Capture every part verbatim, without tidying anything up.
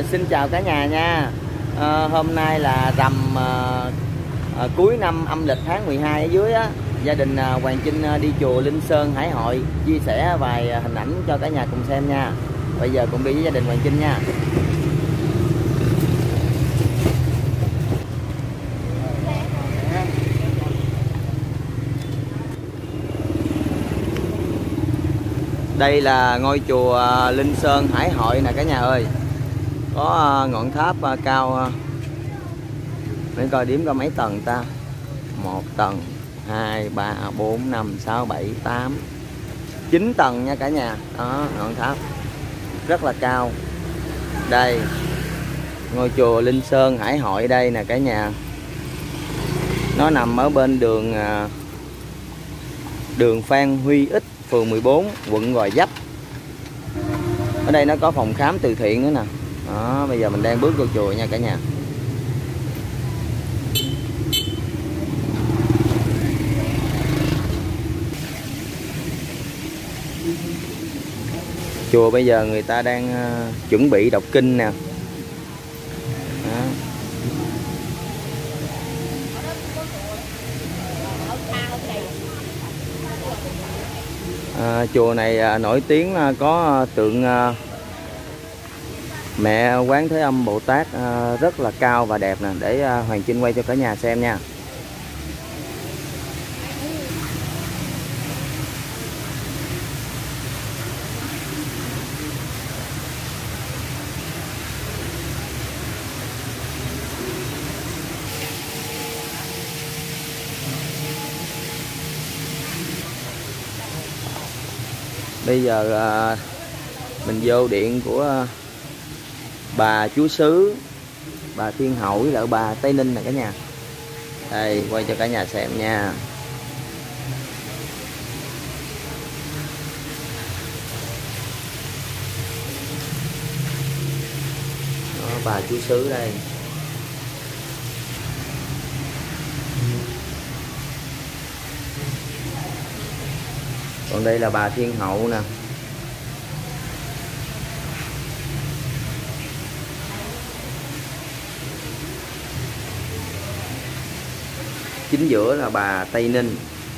xin chào cả nhà nha. à, Hôm nay là rằm à, à, cuối năm âm lịch tháng mười hai ở dưới á. Gia đình à, Hoàng Trinh à, đi chùa Linh Sơn Hải Hội, chia sẻ vài à, hình ảnh cho cả nhà cùng xem nha. Bây giờ cùng đi với gia đình Hoàng Trinh nha. Đây là ngôi chùa Linh Sơn Hải Hội nè cả nhà ơi. Có ngọn tháp cao, để coi điểm có mấy tầng ta. Một tầng, hai, ba, bốn, năm, sáu, bảy, tám, chín tầng nha cả nhà. Đó, ngọn tháp rất là cao. Đây, ngôi chùa Linh Sơn Hải Hội đây nè cả nhà. Nó nằm ở bên đường Đường Phan Huy Ích, phường mười bốn, quận Gò Vấp. Ở đây nó có phòng khám từ thiện nữa nè. Đó, bây giờ mình đang bước vô chùa nha cả nhà. Chùa bây giờ người ta đang uh, chuẩn bị đọc kinh nè. Đó. À, chùa này uh, nổi tiếng uh, có uh, tượng uh, Mẹ Quán Thế Âm Bồ Tát uh, rất là cao và đẹp nè. Để uh, Hoàng Trinh quay cho cả nhà xem nha. Bây giờ à, mình vô điện của bà Chúa Xứ, bà Thiên Hậu với lại bà Tây Ninh nè cả nhà. Đây, quay cho cả nhà xem nha. Đó, bà Chúa Xứ đây. Còn đây là bà Thiên Hậu nè. Chính giữa là bà Tây Ninh.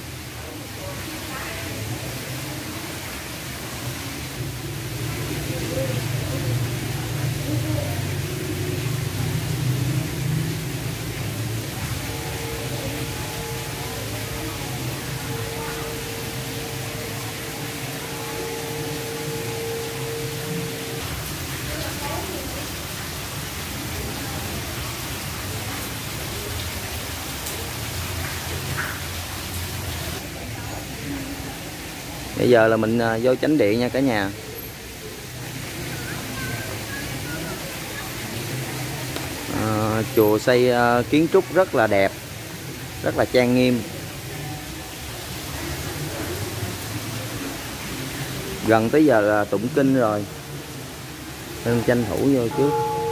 Bây giờ là mình vô chánh điện nha cả nhà. À, chùa xây kiến trúc rất là đẹp, rất là trang nghiêm. Gần tới giờ là tụng kinh rồi, nên tranh thủ vô trước.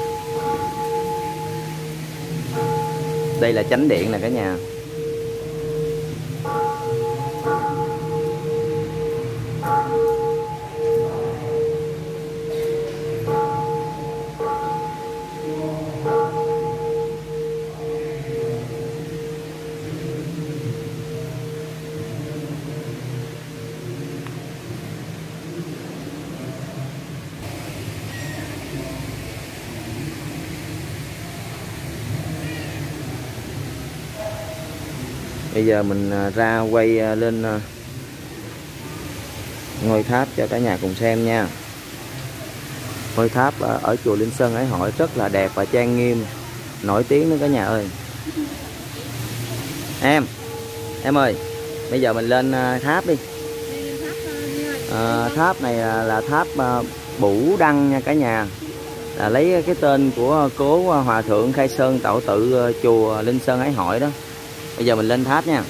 Đây là chánh điện nè cả nhà. Bây giờ mình ra quay lên ngôi tháp cho cả nhà cùng xem nha. Ngôi tháp ở chùa Linh Sơn Hải Hội rất là đẹp và trang nghiêm, nổi tiếng nữa cả nhà ơi. Em, em ơi, bây giờ mình lên tháp đi. À, tháp này là tháp Bửu Đăng nha cả nhà. Là lấy cái tên của cố Hòa Thượng Khai Sơn Tạo Tự chùa Linh Sơn Hải Hội đó. Bây giờ mình lên tháp nha.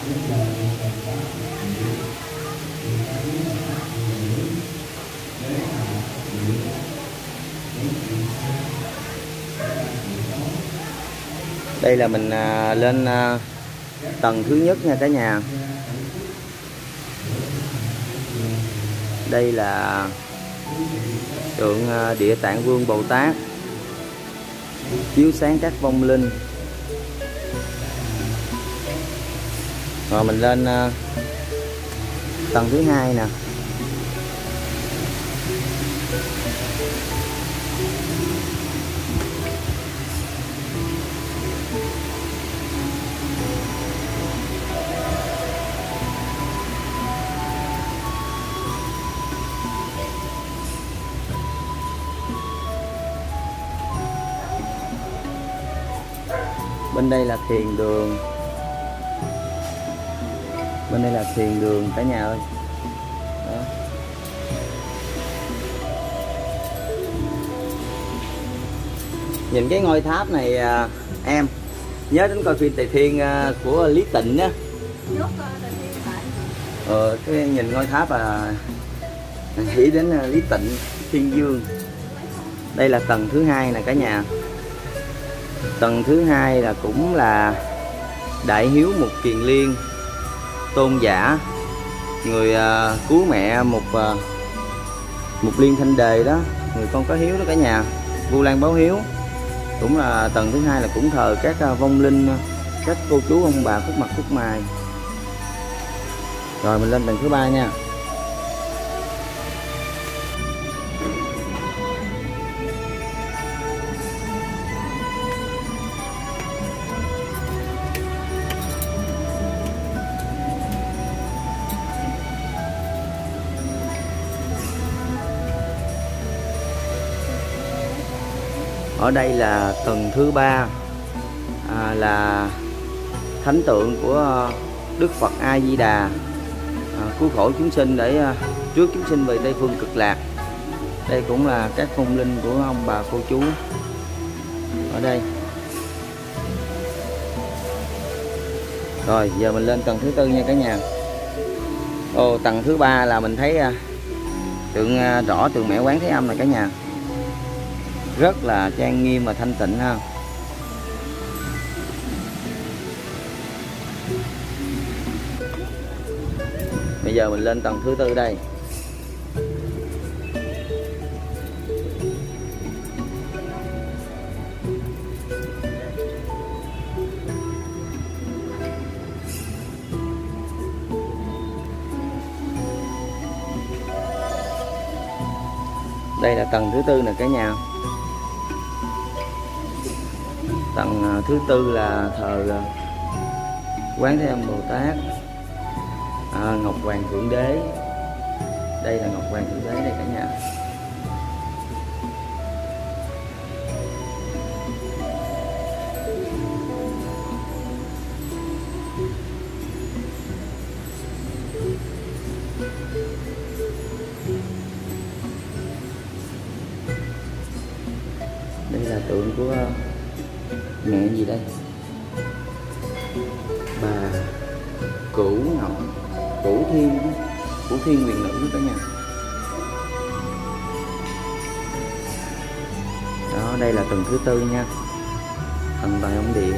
Đây là mình à, lên à, tầng thứ nhất nha cả nhà. Đây là tượng à, Địa Tạng Vương Bồ Tát chiếu sáng các vong linh. Rồi mình lên à, tầng thứ hai nè. Bên đây là thiền đường. Bên đây là thiền đường cả nhà ơi. Đó. Nhìn cái ngôi tháp này à, em nhớ đến coi phim Tề Thiên à, của Lý Tịnh á. Ờ, cái nhìn ngôi tháp à nghĩ đến Lý Tịnh, Thiên Dương. Đây là tầng thứ hai nè cả nhà. Tầng thứ hai là cũng là Đại Hiếu Mục Kiền Liên, tôn giả người uh, cứu mẹ một uh, Mục Liên Thanh Đề đó, người con có hiếu đó cả nhà, Vu Lan báo hiếu. Cũng là tầng thứ hai là cũng thờ các uh, vong linh, các cô chú ông bà Phúc Mặt Phúc Mài. Rồi mình lên tầng thứ ba nha. Ở đây là tầng thứ ba, à, là thánh tượng của Đức Phật A Di Đà, à, cứu khổ chúng sinh để à, trước chúng sinh về Tây Phương Cực Lạc. Đây cũng là các vong linh của ông bà cô chú ở đây. Rồi giờ mình lên tầng thứ tư nha cả nhà. Ồ, tầng thứ ba là mình thấy à, tượng à, rõ tượng Mẹ Quán Thế Âm này cả nhà, rất là trang nghiêm và thanh tịnh ha. Bây giờ mình lên tầng thứ tư đây. Đây là tầng thứ tư nè cả nhà. Tầng thứ tư là thờ Quán Thế Âm Bồ Tát, à, Ngọc Hoàng Thượng Đế. Đây là Ngọc Hoàng Thượng Đế đây cả nhà. Đây là tượng của mẹ gì đây? Bà Cửu Ngọc, Cửu Thiên, Cửu Thiên Huyền Nữ đó cả nhà. Đó, đây là tầng thứ tư nha. Thần tài ông địa.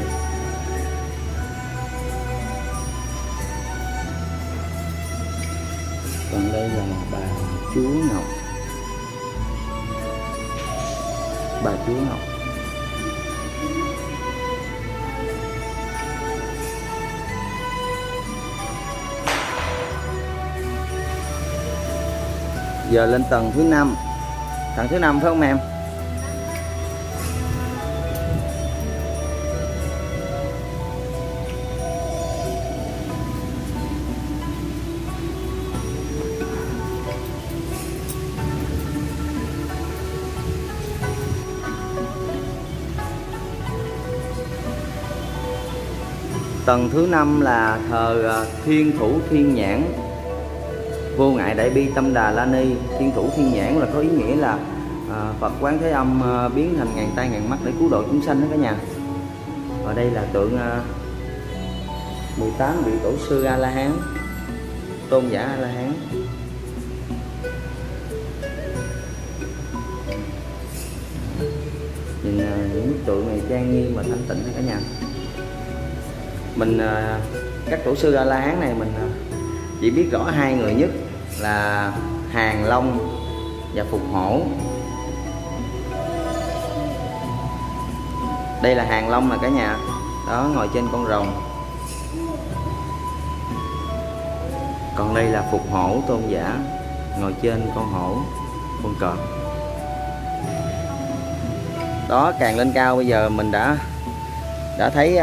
Còn đây là bà Chúa Ngọc. Bà Chúa Ngọc. Giờ lên tầng thứ năm. Tầng thứ năm phải không em? Tầng thứ năm là thờ Thiên Thủ Thiên Nhãn, Vô Ngại Đại Bi Tâm Đà La Ni. Thiên Thủ Thiên Nhãn là có ý nghĩa là à, Phật Quán Thế Âm à, biến thành ngàn tay ngàn mắt để cứu độ chúng sanh đó cả nhà. Ở đây là tượng à, mười tám vị tổ sư A La Hán, tôn giả A La Hán. Nhìn những bức tượng này trang nghiêm và thanh tịnh cả nhà. Mình các tổ sư A La Hán này mình chỉ biết rõ hai người nhất là Hàng Long và Phục Hổ. Đây là Hàng Long mà cả nhà, đó ngồi trên con rồng. Còn đây là Phục Hổ tôn giả ngồi trên con hổ, con cọp. Đó, càng lên cao bây giờ mình đã đã thấy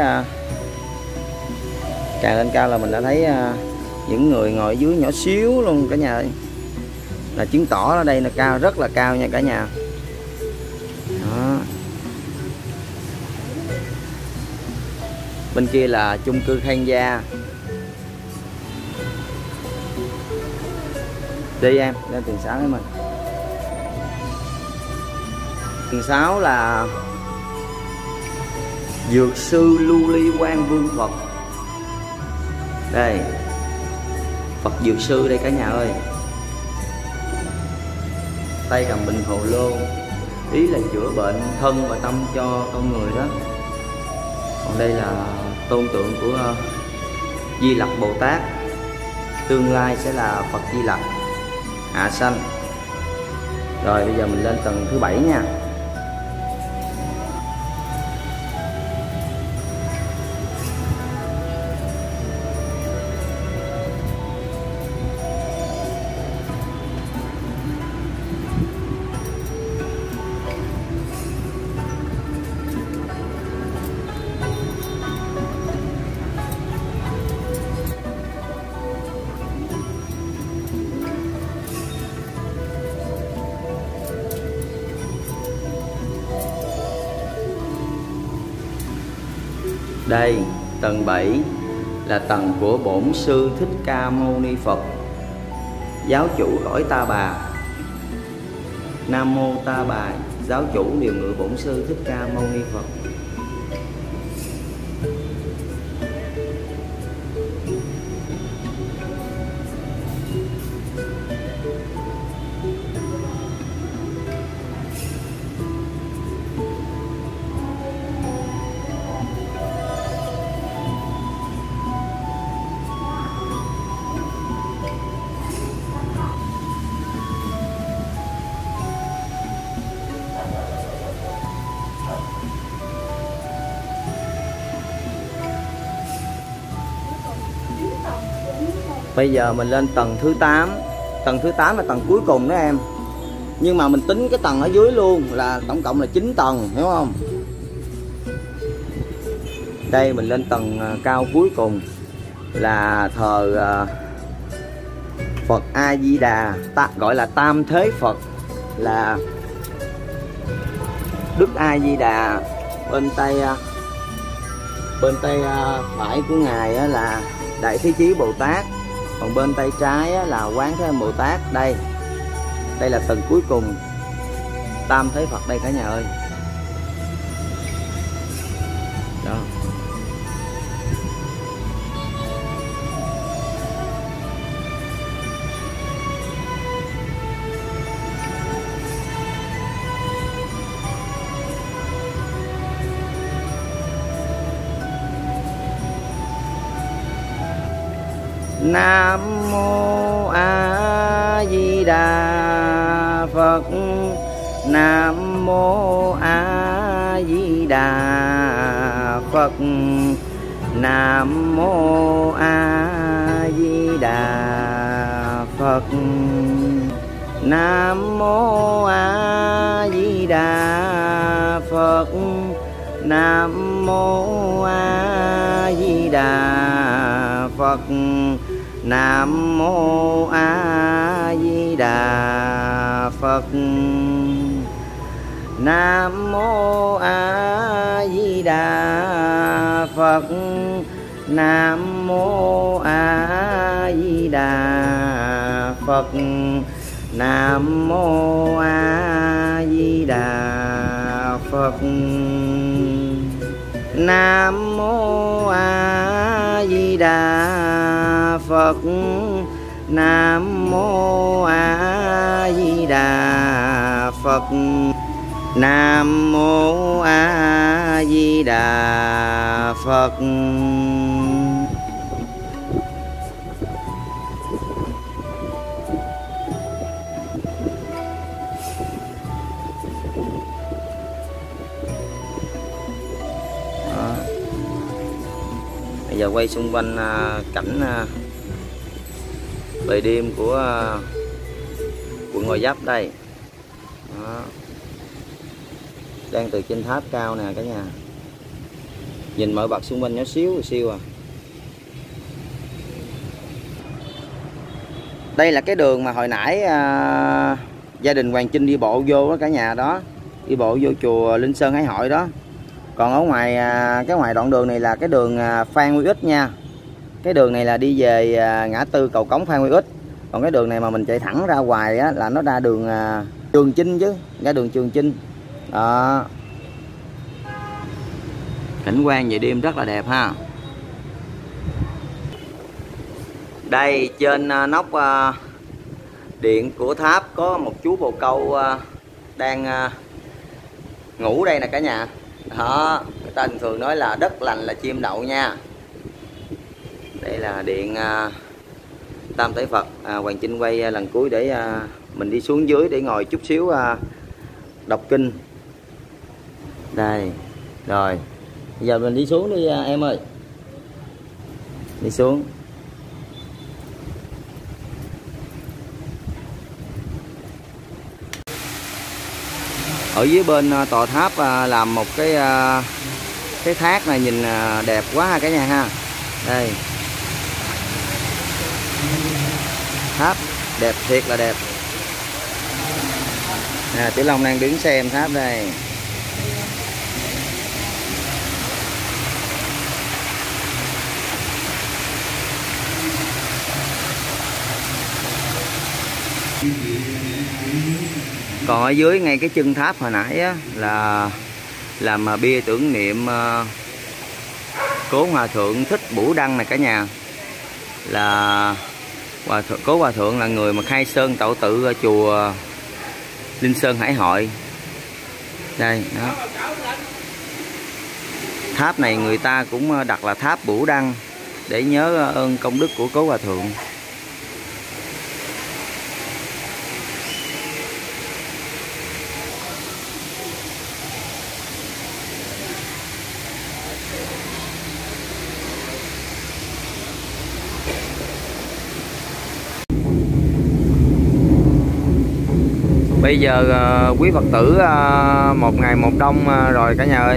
càng lên cao là mình đã thấy những người ngồi dưới nhỏ xíu luôn cả nhà ơi. Là chứng tỏ ở đây là cao, rất là cao nha cả nhà. Đó. Bên kia là chung cư Khang Gia. Đi em, lên tầng sáu với mình. Tầng sáu là Dược sư Lưu Ly Quang Vương Phật. Đây, Phật Dược sư đây cả nhà ơi. Tay cầm bình hồ lô, ý là chữa bệnh thân và tâm cho con người đó. Còn đây là tôn tượng của Di Lặc Bồ Tát, tương lai sẽ là Phật Di Lặc hạ sanh. Rồi bây giờ mình lên tầng thứ bảy nha. Đây, tầng bảy là tầng của Bổn Sư Thích Ca Mâu Ni Phật, giáo chủ cõi Ta Bà. Nam Mô Ta Bà, giáo chủ điều ngự Bổn Sư Thích Ca Mâu Ni Phật. Bây giờ mình lên tầng thứ tám. Tầng thứ tám là tầng cuối cùng đó em. Nhưng mà mình tính cái tầng ở dưới luôn là tổng cộng là chín tầng, hiểu không? Đây mình lên tầng cao cuối cùng là thờ Phật A Di Đà, ta gọi là Tam Thế Phật, là Đức A Di Đà. Bên tay bên tay phải của ngài là Đại Thế Chí Bồ Tát, còn bên tay trái là Quán Thế Âm Bồ Tát. Đây, đây là tầng cuối cùng, Tam Thế Phật đây cả nhà ơi. Đó. Nam Mô A Di Đà Phật. Nam Mô A Di Đà Phật. Nam Mô A Di Đà Phật. Nam Mô A Di Đà Phật. Nam Mô A Di Đà Phật. Nam Mô A Di Đà Phật. Nam Mô A Di Đà Phật. Nam Mô A Di Đà Phật. Nam Mô A Di Đà Phật. Nam mô A Di Đà Phật. Nam mô A Di Đà Phật. Nam mô A Di Đà Phật. Đó. Bây giờ quay xung quanh cảnh về đêm của quận Gò Vấp đây. Đó. Đang từ trên tháp cao nè cả nhà, nhìn mọi bậc xung quanh nhỏ xíu siêu à. Đây là cái đường mà hồi nãy à, gia đình Hoàng Trinh đi bộ vô đó cả nhà, đó đi bộ vô chùa Linh Sơn Hải Hội đó. Còn ở ngoài à, cái ngoài đoạn đường này là cái đường à, Phan Huy Ích nha. Cái đường này là đi về à, ngã tư cầu cống Phan Huy Ích. Còn cái đường này mà mình chạy thẳng ra ngoài á, là nó ra đường à, Trường Chinh chứ, ra đường Trường Chinh. Đó. Cảnh quan về đêm rất là đẹp ha. Đây trên uh, nóc uh, điện của tháp có một chú bồ câu uh, đang uh, ngủ đây nè cả nhà. Đó, người ta thường nói là đất lành là chim đậu nha. Đây là điện uh, Tam Thể Phật. uh, Hoàng Trinh quay uh, lần cuối để uh, mình đi xuống dưới để ngồi chút xíu uh, đọc kinh. Đây, rồi bây giờ mình đi xuống đi em ơi. Đi xuống. Ở dưới bên tòa tháp làm một cái cái thác này nhìn đẹp quá ha cả nhà ha. Đây, tháp đẹp thiệt là đẹp. À, Tiểu Long đang đứng xem tháp đây. Còn ở dưới ngay cái chân tháp hồi nãy á, là làm bia tưởng niệm uh, cố hòa thượng Thích Bửu Đăng này cả nhà. Là hòa thượng, cố hòa thượng là người mà khai sơn tậu tự ở chùa Linh Sơn Hải Hội. Đây đó. Tháp này người ta cũng đặt là tháp Bửu Đăng để nhớ ơn công đức của cố hòa thượng. Bây giờ uh, quý Phật tử uh, một ngày một đông uh, rồi cả nhà ơi.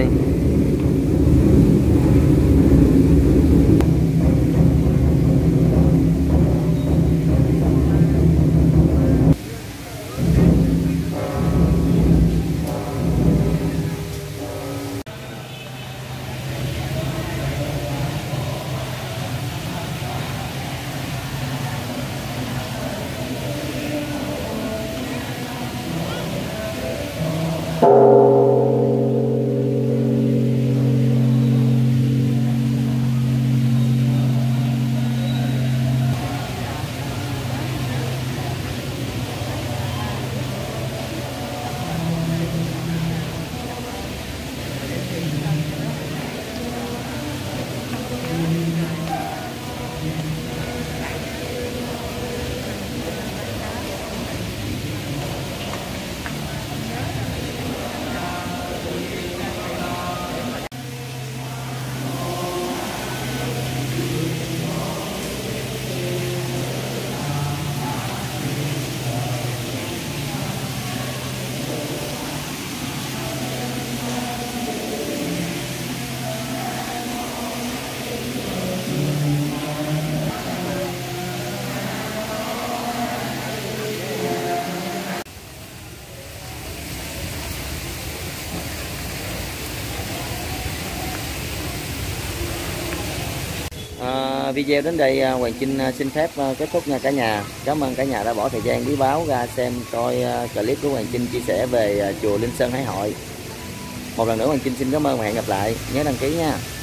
À, video đến đây Hoàng Trinh xin phép kết thúc nha cả nhà. Cảm ơn cả nhà đã bỏ thời gian quý báu ra xem coi clip của Hoàng Trinh chia sẻ về chùa Linh Sơn Hải Hội. Một lần nữa Hoàng Trinh xin cảm ơn và hẹn gặp lại, nhớ đăng ký nha.